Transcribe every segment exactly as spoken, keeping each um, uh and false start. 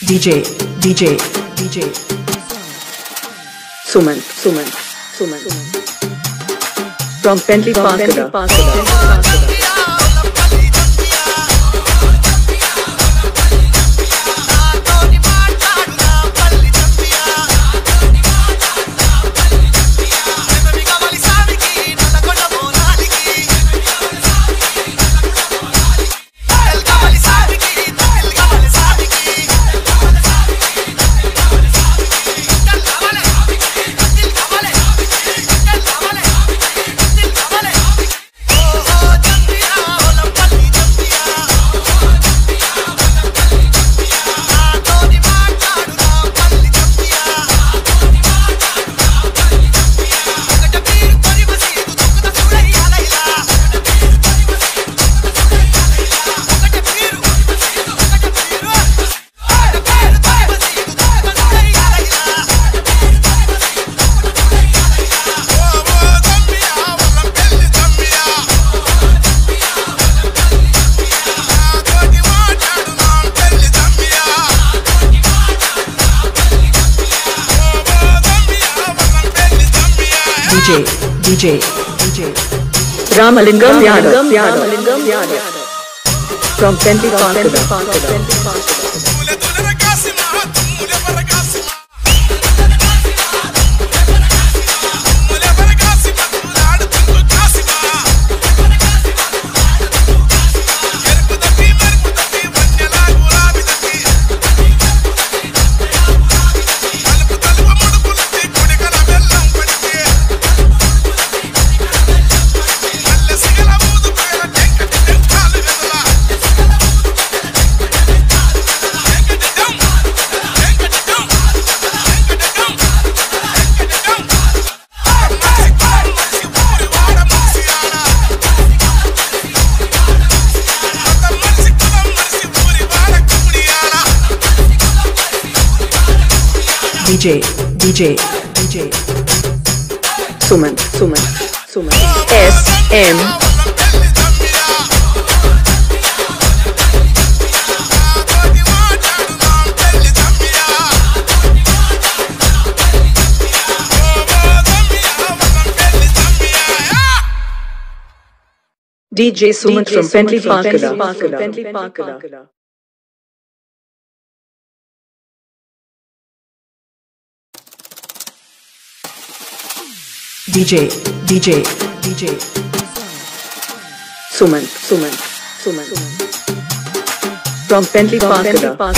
DJ, DJ, DJ. Suman, Suman, Suman. From Pentley Park. DJ, DJ, DJ. Ramalingam Yadav, Ramalingam Yadav. From Pentley Park. DJ, DJ, DJ. Suman, Suman, Suman. S M. D J Suman from Pentley Park. DJ, DJ, DJ. Suman, Suman, Suman. From Pentley Park.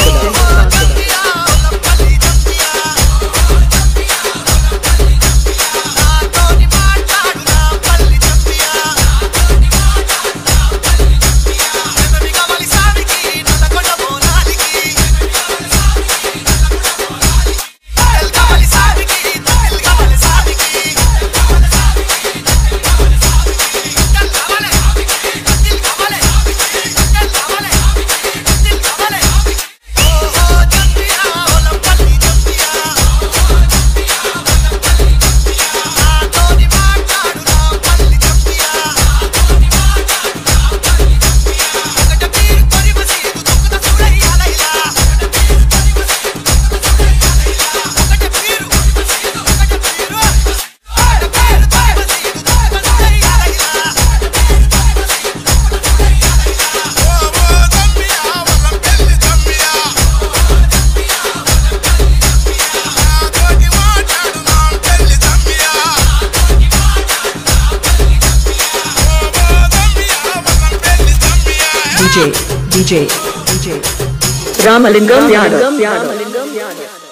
DJ, DJ, DJ. Ramalingam Yadav.